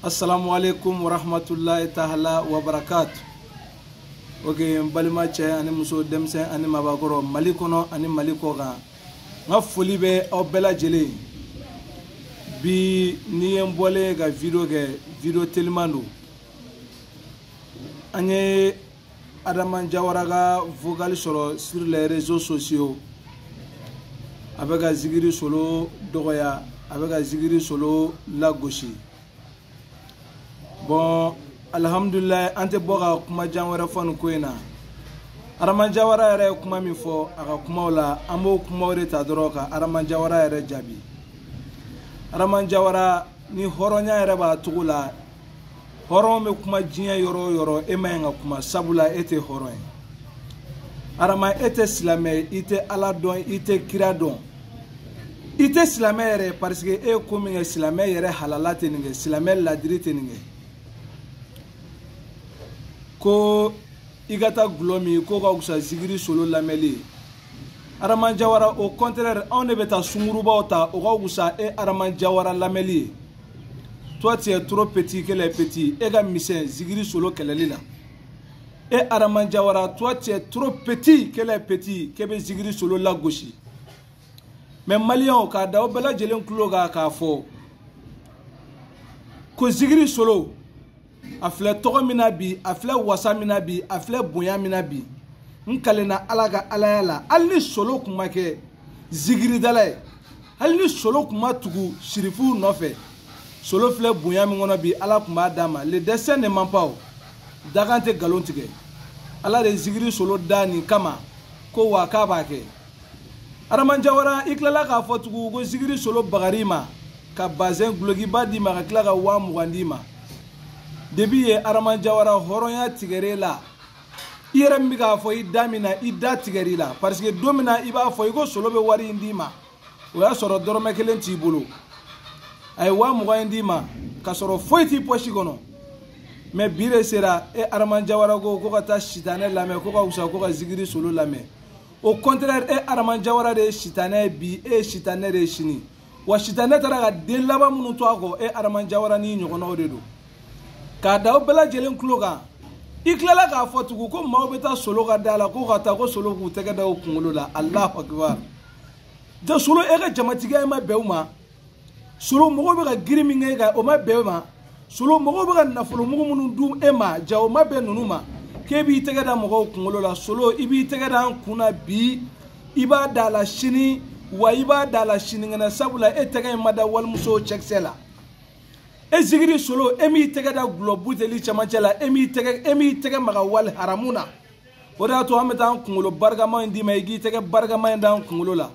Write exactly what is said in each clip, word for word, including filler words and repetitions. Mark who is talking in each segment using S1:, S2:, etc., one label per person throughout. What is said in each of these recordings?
S1: Assalamu alaikum wa rahmatullahi ta'ala wa barakatuh. Ok, mbalima che ani muso demse ani mabagoro Mali kono ani Mali koga. Nga foli be aw bɛɛ lajɛlen. Bi ni ye n bɔlen ka video kɛ video teliman do. An ye Adama Jawara ka vocal sɔrɔ sur les réseaux sociaux. A bɛ ka zikiri solo dɔgɔya, a bɛ ka zikiri solo lagosi. Bon, alhamdulillah, ante bɔ ka kuma jan wɛrɛ fɔ nin ko in na. Adama Jawara yɛrɛ ye kuma min fɔ a ka kumaw la, an b'o kumaw de ta dɔrɔn ka Adama Jawara yɛrɛ jaabi. Adama Jawara ni hɔrɔnya yɛrɛ b'a cogo la, hɔrɔn bɛ kuma diɲɛ yɔrɔ o yɔrɔ e ma ɲi ka kuma sabula e tɛ hɔrɔn ye. Adama e tɛ silamɛ, i tɛ Ala dɔn, i tɛ kira dɔn. I tɛ silamɛ yɛrɛ parce que e ye ko min kɛ silamɛ yɛrɛ halala tɛ nin kɛ, silamɛ ladiri tɛ nin kɛ. Ko i ka taa gulɔ min ko ka wusa zikiri solo lamɛnli. Adama Jawara au contraire anw de bɛ taa sungurubaw ta o ka wusa e Adama Jawara lamɛnli. Toi tu es trop petit que les petits. E ka misɛn zikiri solo kɛlɛli la. E Adama Jawara toi tu es trop petit que les petits k'e bɛ zikiri solo lagosi. Mais Maliens k'a da aw bɛɛ lajɛlen tulo kan k'a fɔ ko zikiri solo a filɛ tɔgɔ min na bi, a filɛ wasa min na bi, a filɛ bonya min na bi, n kalenna Ala ka alaya la hali ni solo kun ma kɛ zikiridala ye, hali ni solo kun ma tugu sirifuw nɔfɛ, solo filɛ bonya min kɔnɔ bi Ala kun b'a d'a ma. Le destin ne ment pas. Dakan tɛ nkalon tigɛ. Ala de ye zikiri solo da nin kama ko wa k'a b'a kɛ. Adama Jawara i tilala k'a fɔ tugun ko zikiri solo bagari ma ka bazɛn gulokiba d'i ma ka tila ka waa mugan d'i ma. Depuis ye Adama Jawara hɔrɔnya tigɛr'e la, i yɛrɛ min bɛ k'a fɔ i da min na i da tigɛr'i la parce que don min na i b'a fɔ i ko solo bɛ wari in d'i ma o y'a sɔrɔ dɔrɔmɛ kelen t'i bolo, a ye waa mugan in d'i ma ka sɔrɔ foyi t'i poche kɔnɔ. Mais bi de sera e Adama Jawara ko ko ka taa sitanɛ lamɛn ko ka wusa ko ka zikiri solo lamɛn. Au contraire e Adama Jawara de ye sitanɛ bi, e ye sitanɛ de ye sini, wa sitanɛ taara ka den laban minnu to a kɔ e Adama Jawara n'i ɲɔgɔnnaw de don. K'a da aw bɛɛ lajɛlen tulo kan, i tilala k'a fɔ tugun ko maaw bɛ taa solo ka da la ko ka taa ko solo k'u tɛgɛ da o kunkolo la. Allahu akibar. Ja solo e ka jamatigiya ma bɛn u ma, solo mɔgɔw bɛ ka girin min kɛ ka o ma bɛn u ma, solo mɔgɔw bɛ ka nafolo mugu minnu dun e ma ja o ma bɛn ninnu ma, k'e b'i tɛgɛ da mɔgɔw kunkolo la. Solo i b'i tɛgɛ da an kun na bi, i b'a da la sini wa i b'a da la sinikɛnɛ sabula e tɛgɛ in ma da walimuso cɛkisɛ la. E zikiri solo e m'i tɛgɛ da gulɔ buteli cɛmancɛ la, e m'i tɛgɛ e m'i tɛgɛ maga wali haramu na. O de y'a to an bɛ taa an kunkolo barikama in d'i ma i k'i tɛgɛ barikama in da an kunkolo la.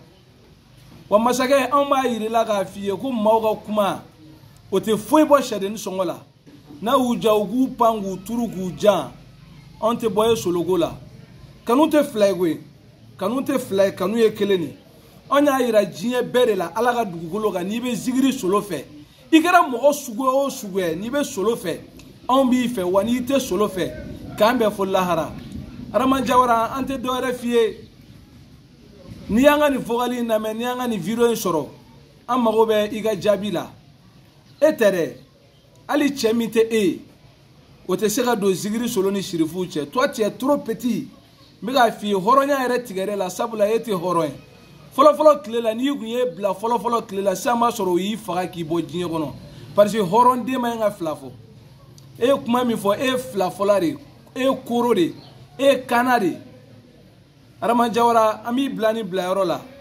S1: Wa masakɛ anw b'a yir'i la k'a f'i ye ko maaw ka kuma o tɛ foyi bɔ sɛdenni sɔngɔ la. N'a y'u ja u k'u pan k'u turu k'u jan, anw tɛ bɔ ye soloko la. Kanu tɛ fila ye koyi, kanu tɛ fila ye, kanu ye kelen de. Anw y'a yira diɲɛ bɛɛ de la Ala ka dugukolo kan n'i bɛ zikiri solo fɛ, i kɛra mɔgɔ sugu o sugu ye, n'i bɛ solo fɛ anw b'i fɛ wa n'i tɛ solo fɛ k'an bɛɛ fɔ lahara. Adama Jawara an tɛ dɔ wɛrɛ f'i ye, n'i y'an ka nin vocal in lamɛn, n'i y'an ka nin video in sɔrɔ an mago bɛ i ka jaabi la. E tɛ dɛ, hali cɛ min tɛ e ye o tɛ se ka don zikiri solo ni sirifuw cɛ. Toi tu es trop petit, n bɛ k'a f'i ye hɔrɔnya yɛrɛ tigɛr'e la sabula e tɛ hɔrɔn ye. Fɔlɔfɔlɔ tile la n'i kun ye bila fɔlɔfɔlɔ tile la sisan b'a sɔrɔ o y'i faga k'i bɔ diɲɛ kɔnɔ parce que hɔrɔnden ma ɲi ka fila fɔ. E ye kuma min fɔ e ye fila fɔla de, e ye koro de, e ye kana de. Adama Jawara an b'i bila ni bilayɔrɔ la.